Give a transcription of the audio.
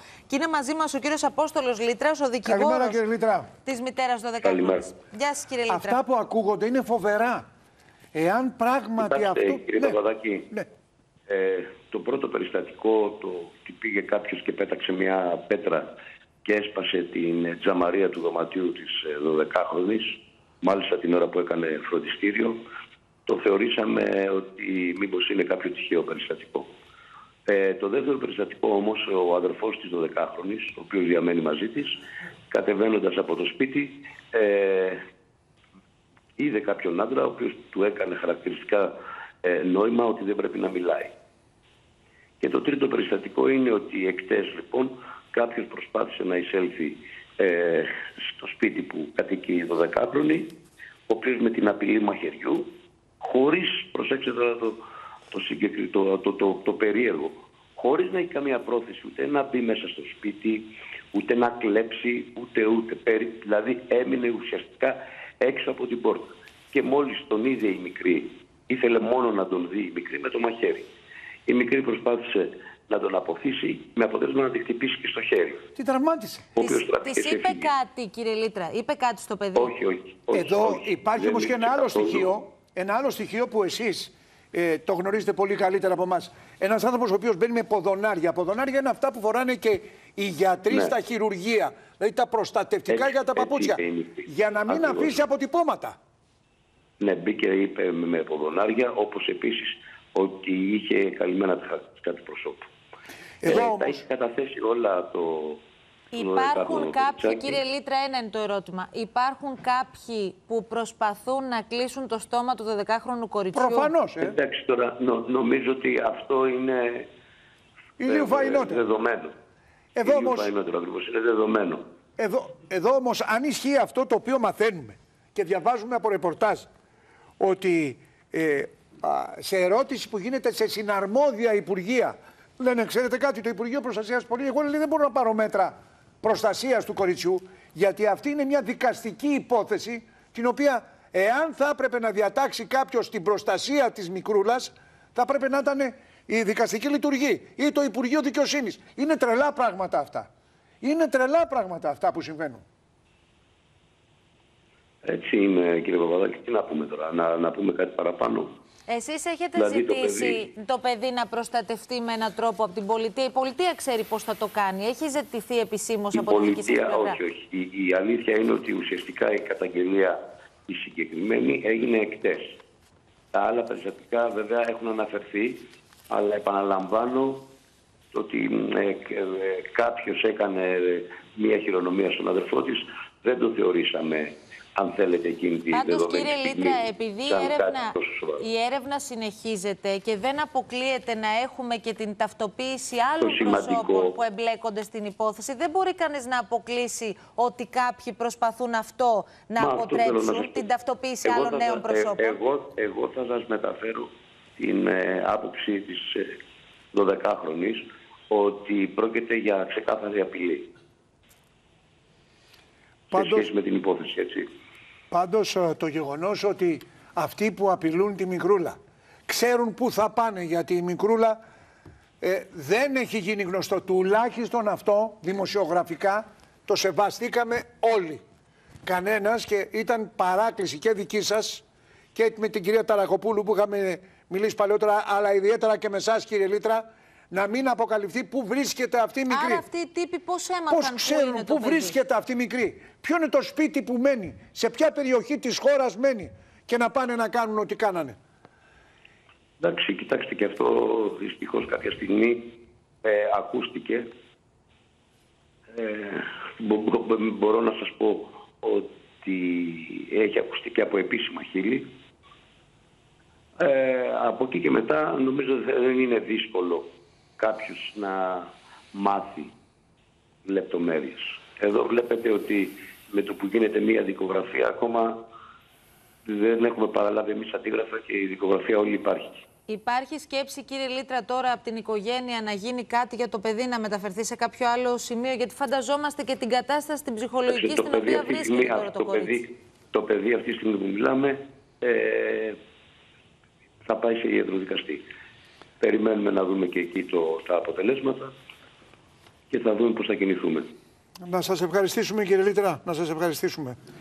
Και είναι μαζί μας ο κύριος Απόστολος Λίτρας, ο δικηγόρος της μητέρας 12χρονης. Γεια σας, κύριε Λίτρα. Αυτά που ακούγονται είναι φοβερά. Εάν πράγματι αυτό... Κύριε Παπαδάκη, το πρώτο περιστατικό, το ότι πήγε κάποιος και πέταξε μια πέτρα και έσπασε την τζαμαρία του δωματίου της 12χρονης, μάλιστα την ώρα που έκανε φροντιστήριο, το θεωρήσαμε ότι μήπως είναι κάποιο τυχαίο περιστατικό. Το δεύτερο περιστατικό όμως, ο αδερφός της 12χρονης, ο οποίος διαμένει μαζί της, κατεβαίνοντας από το σπίτι, είδε κάποιον άντρα, ο οποίος του έκανε χαρακτηριστικά νόημα ότι δεν πρέπει να μιλάει. Και το τρίτο περιστατικό είναι ότι εκτές λοιπόν κάποιος προσπάθησε να εισέλθει στο σπίτι που κατοικεί η 12χρονη, ο οποίος με την απειλή μαχαιριού, χωρίς, προσέξτε τώρα το περίεργο, χωρίς να έχει καμία πρόθεση ούτε να μπει μέσα στο σπίτι, ούτε να κλέψει, ούτε. Δηλαδή έμεινε ουσιαστικά έξω από την πόρτα. Και μόλις τον είδε η μικρή, ήθελε μόνο να τον δει η μικρή με το μαχαίρι. Η μικρή προσπάθησε να τον αποθήσει, με αποτέλεσμα να τη χτυπήσει και στο χέρι. Τι τραυμάτισε. Της είπε κάτι, κύριε Λίτρα, είπε κάτι στο παιδί? Όχι. Εδώ υπάρχει όμως και ένα άλλο στοιχείο που εσείς το γνωρίζετε πολύ καλύτερα από εμάς. Ένας άνθρωπος ο οποίος μπαίνει με ποδονάρια. Ποδονάρια είναι αυτά που φοράνε και οι γιατροί στα χειρουργεία. Δηλαδή τα προστατευτικά για τα παπούτσια. Για να μην αφήσει αποτυπώματα. Ναι, μπήκε, είπε με ποδονάρια, όπως επίσης ότι είχε καλυμμένα τα χαρακτηριστικά του προσώπου. Τα έχει καταθέσει όλα το... Υπάρχουν κάποιοι, κύριε Λίτρα, ένα είναι το ερώτημα. Υπάρχουν κάποιοι που προσπαθούν να κλείσουν το στόμα του 12χρονου κοριτσιού? Προφανώς. Εντάξει, τώρα νομίζω ότι αυτό είναι δεδομένο. Εδώ όμως, είναι δεδομένο. Εδώ όμως, αν ισχύει αυτό το οποίο μαθαίνουμε και διαβάζουμε από ρεπορτάζ, ότι σε ερώτηση που γίνεται σε συναρμόδια υπουργεία, λένε, ξέρετε κάτι, το Υπουργείο Προστασίας Πολίτη, εγώ δεν μπορώ να πάρω μέτρα προστασίας του κοριτσιού, γιατί αυτή είναι μια δικαστική υπόθεση, την οποία εάν θα έπρεπε να διατάξει κάποιος την προστασία της μικρούλας, θα έπρεπε να ήταν η δικαστική λειτουργή ή το Υπουργείο Δικαιοσύνης. Είναι τρελά πράγματα αυτά. Είναι τρελά πράγματα αυτά που συμβαίνουν. Έτσι είναι, κύριε Παπαδάκη. Τι να πούμε τώρα, να πούμε κάτι παραπάνω? Εσείς έχετε ζητήσει το παιδί να προστατευτεί με έναν τρόπο από την πολιτεία? Η πολιτεία ξέρει πώς θα το κάνει? Έχει ζητηθεί επισήμως από την δική σας πλευρά? Όχι. Η αλήθεια είναι ότι ουσιαστικά η καταγγελία η συγκεκριμένη έγινε εκτές. Τα άλλα περιστατικά βέβαια έχουν αναφερθεί, αλλά επαναλαμβάνω ότι κάποιος έκανε μια χειρονομία στον αδερφό της, δεν το θεωρήσαμε, αν θέλετε, εκείνη τη δεδομένη στιγμή. Πάντως, κύριε Λίτρα, επειδή η έρευνα συνεχίζεται και δεν αποκλείεται να έχουμε και την ταυτοποίηση άλλων προσώπων που εμπλέκονται στην υπόθεση, δεν μπορεί κανείς να αποκλείσει ότι κάποιοι προσπαθούν αυτό να αποτρέψουν, την ταυτοποίηση άλλων νέων προσώπων. Εγώ θα σας μεταφέρω την άποψη της 12χρονης ότι πρόκειται για ξεκάθαρη απειλή. Σε σχέση με την υπόθεση, έτσι. Πάντως το γεγονός ότι αυτοί που απειλούν τη μικρούλα ξέρουν πού θα πάνε, γιατί η μικρούλα δεν έχει γίνει γνωστό. Τουλάχιστον αυτό δημοσιογραφικά το σεβαστήκαμε όλοι. Κανένας, και ήταν παράκληση και δική σας και με την κυρία Ταρακοπούλου που είχαμε μιλήσει παλαιότερα, αλλά ιδιαίτερα και με εσάς, κύριε Λίτρα, να μην αποκαλυφθεί πού βρίσκεται αυτή η μικρή. Άρα αυτοί οι τύποι πώς έμαθαν ξέρουν πού βρίσκεται αυτή η μικρή? Ποιο είναι το σπίτι που μένει? Σε ποια περιοχή της χώρας μένει? Και να πάνε να κάνουν ό,τι κάνανε. Εντάξει, κοιτάξτε, και αυτό δυστυχώς κάποια στιγμή ακούστηκε. Μπορώ να σας πω ότι έχει ακουστεί και από επίσημα χείλη. Από εκεί και μετά νομίζω δεν είναι δύσκολο κάποιος να μάθει λεπτομέρειες. Εδώ βλέπετε ότι με το που γίνεται μία δικογραφία, ακόμα δεν έχουμε παραλάβει εμείς αντίγραφα και η δικογραφία όλη υπάρχει. Υπάρχει σκέψη, κύριε Λίτρα, τώρα από την οικογένεια να γίνει κάτι για το παιδί, να μεταφερθεί σε κάποιο άλλο σημείο? Γιατί φανταζόμαστε και την κατάσταση την ψυχολογική στην οποία βρίσκεται τώρα το κορίτσι. Το παιδί αυτή τη στιγμή που μιλάμε θα πάει σε ιατροδικαστή. Περιμένουμε να δούμε και εκεί τα αποτελέσματα. και θα δούμε πώς θα κινηθούμε. Να σας ευχαριστήσουμε, κύριε Λίτερα, να σας ευχαριστήσουμε.